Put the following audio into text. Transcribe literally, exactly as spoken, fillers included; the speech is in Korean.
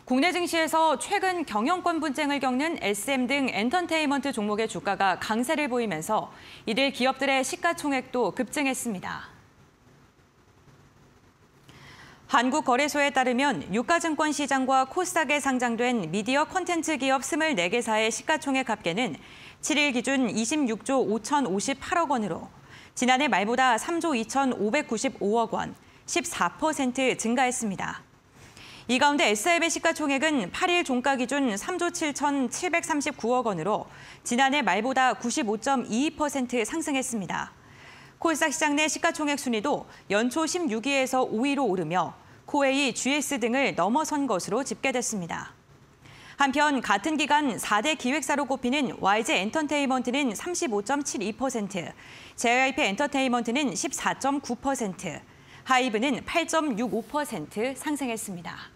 국내 증시에서 최근 경영권 분쟁을 겪는 에스엠 등 엔터테인먼트 종목의 주가가 강세를 보이면서 이들 기업들의 시가총액도 급증했습니다. 한국거래소에 따르면 유가증권 시장과 코스닥에 상장된 미디어 콘텐츠 기업 이십사 개사의 시가총액 합계는 칠 일 기준 이십육조 오천오십팔억 원으로 지난해 말보다 삼조 이천오백구십오억 원, 십사 퍼센트 증가했습니다. 이 가운데 에스엠의 시가총액은 팔 일 종가 기준 삼조 칠천칠백삼십구억 원으로 지난해 말보다 구십오 점 이이 퍼센트 상승했습니다. 코스닥 시장 내 시가총액 순위도 연초 십육 위에서 오 위로 오르며 코웨이, 지에스 등을 넘어선 것으로 집계됐습니다. 한편 같은 기간 사 대 기획사로 꼽히는 와이지 엔터테인먼트는 삼십오 점 칠이 퍼센트, 제이와이피 엔터테인먼트는 십사 점 구 퍼센트, 하이브는 팔 점 육오 퍼센트 상승했습니다.